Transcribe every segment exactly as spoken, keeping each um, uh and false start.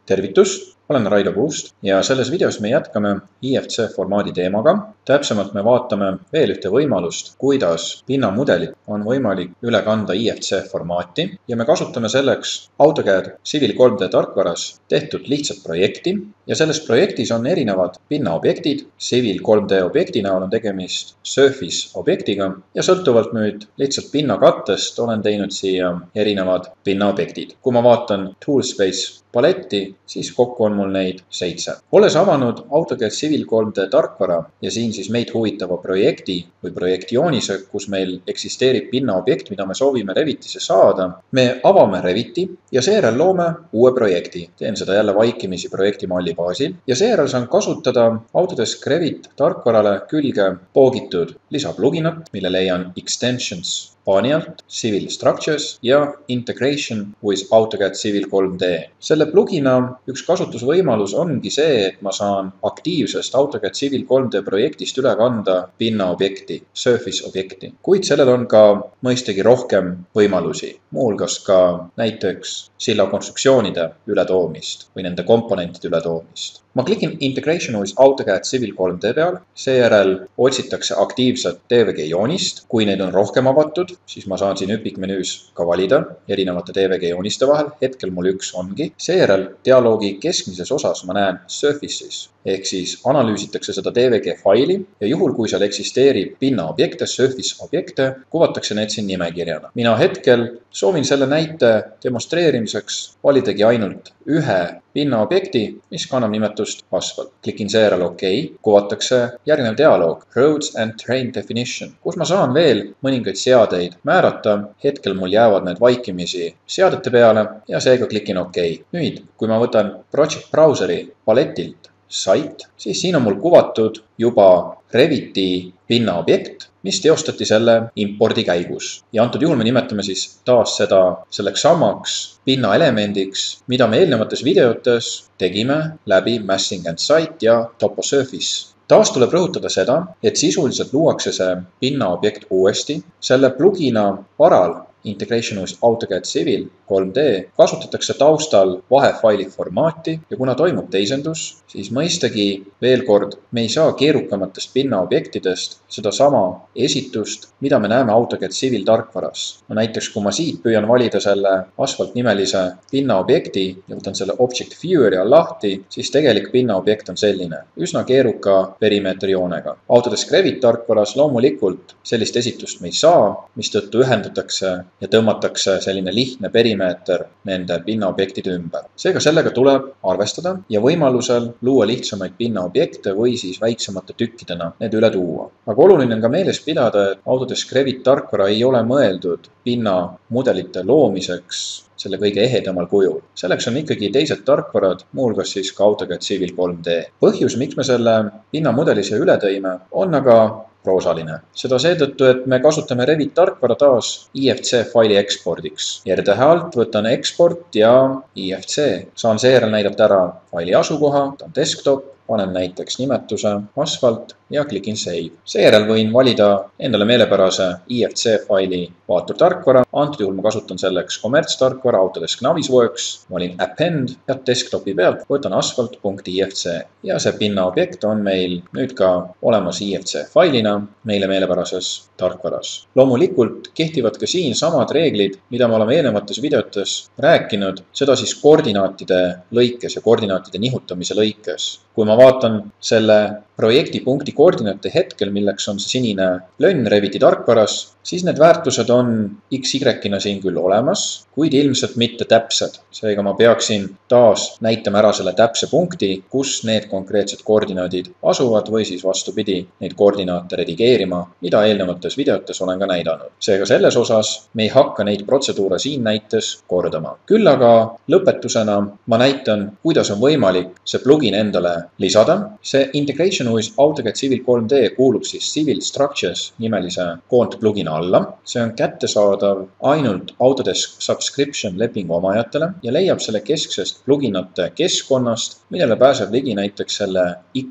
Tervitus, olen Raido Puust ja selles videos me jätkame I F C formaadi teemaga. Täpsemalt me vaatame veel ühte võimalust, kuidas pinnamudelit on võimalik üle kanda I F C formaati ja me kasutame selleks AutoCAD Civil kolm D tarkvaras tehtud lihtsat projekti ja selles projektis on erinevad pinnaobjektid. Civil kolm D objekti näol on tegemist surface objektiga ja sõltuvalt nüüd lihtsalt pinnakattest olen teinud siia erinevad pinnaobjektid. Kui ma vaatan Toolspace paletti, siis kokku on mul neid seitse. Olles avanud AutoCAD Civil kolm D tarkvara ja siin siis meid huvitava projekti või projektjoonise, kus meil eksisteerib pinnaobjekt, mida me soovime Revitisse saada, me avame Reviti ja seejärel loome uue projekti. Teen seda jälle vaikimisi projekti malli baasil ja seejärel saan kasutada Autodesk Revit tarkvarale külge poogitud lisapluginat, mille leian Extensions paani alt, Civil Structures ja Integration with AutoCAD Civil kolm D. Selle plugina üks kasutusvõimalus ongi see, et ma saan aktiivsest AutoCAD Civil kolm D projektist üle kanda pinnaobjekti, surface objekti. Kuid sellel on ka mõistagi rohkem võimalusi, muuhulgas ka näiteks silla konstruktsioonide ületoomist või nende komponentide ületoomist. Ma klikin Integration with AutoCAD Civil kolm D peal, seejärel otsitakse aktiivset D V G joonist. Kui neid on rohkem avatud, siis ma saan siin üksikmenüüs ka valida erinevate D V G jooniste vahel. Hetkel mul üks ongi. Seejärel dialoogi keskmises osas ma näen Surfaces, ehk siis analüüsitakse seda D V G faili ja juhul, kui seal eksisteerib pinnaobjekte, surface objekte, kuvatakse need siin nimekirjana. Mina hetkel soovin selle näite demonstreerimiseks validagi ainult ühe pinnaobjekti, mis kannab nimetust asfalt. Klikin seejärel OK, kuvatakse järgnev dialoog Roads and Terrain Definition, kus ma saan veel mõningaid seadeid määrata. Hetkel mul jäävad need vaikimisi seadete peale ja seega klikin OK. Nüüd, kui ma võtan Project Browseri paletilt Site, siis siin on mul kuvatud juba Reviti pinnaobjekt, mis teostati selle impordi käigus. Ja antud juhul me nimetame siis taas seda selleks samaks pinnaelemendiks, mida me eelnevates videotes tegime läbi Massing and Site ja TopoSurface. Taas tuleb rõhutada seda, et sisuliselt luuakse see pinnaobjekt uuesti. Selle plugina varal Integration with AutoCAD Civil kolm D kasutatakse taustal vahefaili formaati ja kuna toimub teisendus, siis mõistagi veel kord me ei saa keerukamatest pinnaobjektidest seda sama esitust, mida me näeme AutoCAD Civil tarkvaras. No näiteks kui ma siit püüan valida selle asfalt nimelise pinnaobjekti ja võtan selle Object Viewer ja lahti, siis tegelik pinnaobjekt on selline, üsna keeruka perimeeterjoonega. Autodesk Revit tarkvaras loomulikult sellist esitust me ei saa, mistõttu ühendatakse ja tõmmatakse selline lihtne perimeeter nende pinnaobjektide ümber. Seega sellega tuleb arvestada ja võimalusel luua lihtsamaid pinnaobjekte või siis väiksemate tükkidena need üle tuua. Aga oluline on ka meeles pidada, et Autodesk Revit tarkvara ei ole mõeldud pinnamudelite loomiseks selle kõige ehedamal kujul. Selleks on ikkagi teised tarkvarad, muuhulgas siis ka AutoCAD Civil kolm D. Põhjus, miks me selle pinnamudeli siia üle tõime, on aga proosaline. Seda seetõttu, et me kasutame Revit tarkvara taas I F C faili ekspordiks. R-tähe alt võtan export ja I F C. Saan seejärel näidata ära faili asukoha, ta on desktop, panen näiteks nimetuse asfalt ja klikin save. Seejärel võin valida endale meelepärase I F C faili vaaturtarkvara. Antud juhul ma kasutan selleks kommertstarkvara Autodesk Navisworks. Valin append ja desktopi pealt võtan asfalt.ifc ja see pinnaobjekt on meil nüüd ka olemas I F C failina meile meelepärases tarkvaras. Loomulikult kehtivad ka siin samad reeglid, mida me oleme eelnevates videotes rääkinud, seda siis koordinaatide lõikes ja koordinaatide nihutamise lõikes. Kui ma vaatan selle projekti punkti koordinaate hetkel, milleks on see sinine plönn Reviti tarkvaras, siis need väärtused on X Y-na siin küll olemas, kuid ilmselt mitte täpsed. Seega ma peaksin taas näitama ära selle täpse punkti, kus need konkreetsed koordinaadid asuvad või siis vastupidi neid koordinaate redigeerima, mida eelnevates videotes olen ka näidanud. Seega selles osas me ei hakka neid protseduure siin näites kordama. Küll aga lõpetusena ma näitan, kuidas on võimalik see plugin endale lisada. See Integration with AutoCAD Civil kolm D kuulub siis Civil Structures nimelise koondplugina alla. See on kättesaadav ainult Autodesk Subscription lepingu omajatele ja leiab selle kesksest pluginate keskkonnast, millele pääseb ligi näiteks selle X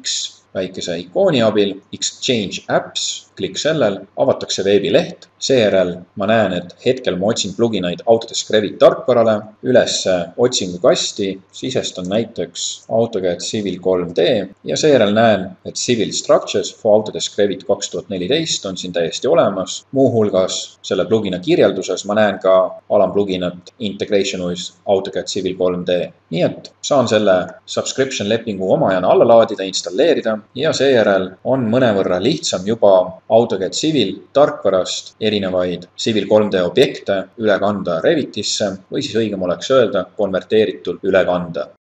väikese ikooni abil, Exchange Apps, klikk sellel, avatakse veebileht. Seejärel ma näen, et hetkel ma otsin pluginaid Autodesk Revit tarkvarale, üles otsingukasti, sisestan näiteks AutoCAD Civil kolm D ja seejärel näen, et Civil Structures for Autodesk Revit kaks tuhat neliteist on siin täiesti olemas. Muuhulgas selle plugina kirjelduses ma näen ka alampluginat Integration with AutoCAD Civil kolm D. Nii et saan selle subscription lepingu omajana alla laadida, installeerida ja seejärel on mõnevõrra lihtsam juba AutoCAD Civil tarkvarast erinevaid Civil kolm D objekte üle kanda Revitisse või siis õigem oleks öelda konverteeritult üle kanda.